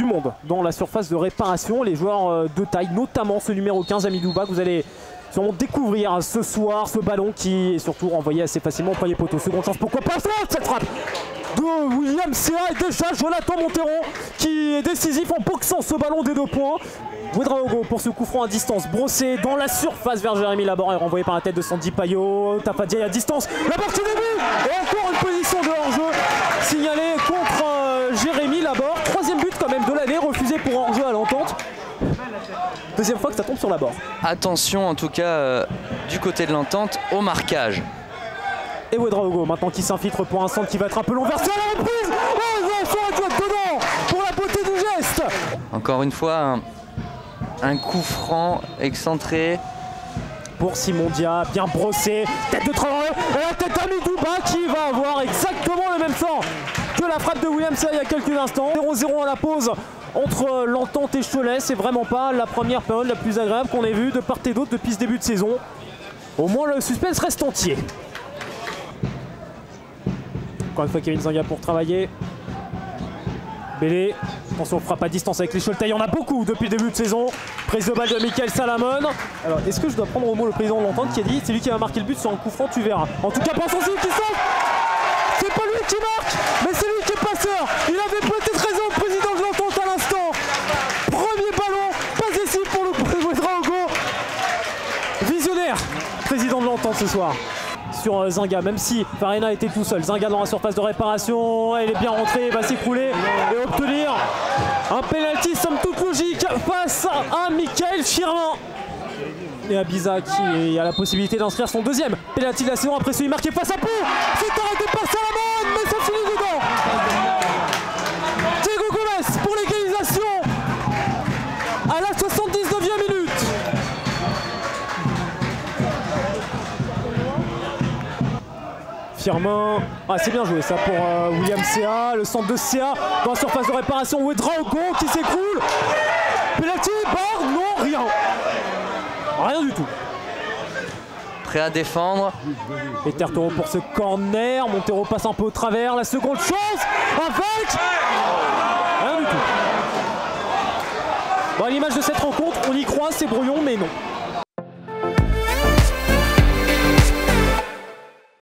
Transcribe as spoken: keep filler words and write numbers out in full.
du monde dans la surface de réparation. Les joueurs euh, de taille, notamment ce numéro quinze, Amidouba, que vous allez sûrement découvrir ce soir. Ce ballon qui est surtout renvoyé assez facilement au premier poteau. Seconde chance, pourquoi pas cette frappe de William C A et déjà Jonathan Monteiro qui est décisif en boxant ce ballon des deux points. Ouedraogo pour ce coup franc à distance, brossé dans la surface vers Jérémy Laborde et renvoyé par la tête de Sandy Payot. Tafadia à distance, Laborde qui débute et encore une position de hors-jeu signalée contre euh, Jérémy Laborde. Troisième but quand même de l'année, refusé pour hors-jeu à l'entente. Deuxième fois que ça tombe sur Laborde. Attention en tout cas euh, du côté de l'entente au marquage. Et Ouedraogo maintenant qui s'infiltre pour un centre qui va être un peu long vers la reprise. Oh non, ça doit être dedans pour la beauté du geste. Encore une fois, un, un coup franc excentré. Pour Simon Dia, bien brossé, tête de Traoré, et la tête d'Amidouba qui va avoir exactement le même sort que la frappe de William C A il y a quelques instants. zéro zéro à la pause entre l'entente et Cholet, c'est vraiment pas la première période la plus agréable qu'on ait vue de part et d'autre depuis ce début de saison. Au moins le suspense reste entier. Encore une fois Kevin Zanga pour travailler. Bélé, attention frappe à distance avec les Choletais, il y en a beaucoup depuis le début de saison. Prise de balle de Michael Salamon. Alors est-ce que je dois prendre au mot le président de l'entente qui a dit c'est lui qui va marquer le but sur un coup franc, tu verras. En tout cas pas son signe qui sort. C'est pas lui qui marque, mais c'est lui qui est passeur. Il avait peut-être raison le président de l'entente à l'instant. Premier ballon, pas ici pour le Ouedraogo. Visionnaire, président de l'entente ce soir. Sur Zanga, même si Farena était tout seul. Zanga dans la surface de réparation, il est bien rentré, il va s'écrouler et obtenir un penalty somme toute logique face à Michael Firmin. Et Abiza qui a la possibilité d'inscrire son deuxième penalty de la saison après celui marqué face à Pau. C'est arrêté par Salamon, mais ça finit dedans. Diego Gomez pour l'égalisation à la soixante-dix-neuvième minute. Firmin, ah, c'est bien joué ça pour euh, William C A, le centre de C A dans la surface de réparation. Ouedraogo qui s'écroule. Penalty, barre, non, rien. Rien du tout. Prêt à défendre. Et Tertoro pour ce corner. Monteiro passe un peu au travers. La seconde chance avec. Rien du tout. Bon, à l'image de cette rencontre, on y croit, c'est brouillon, mais non.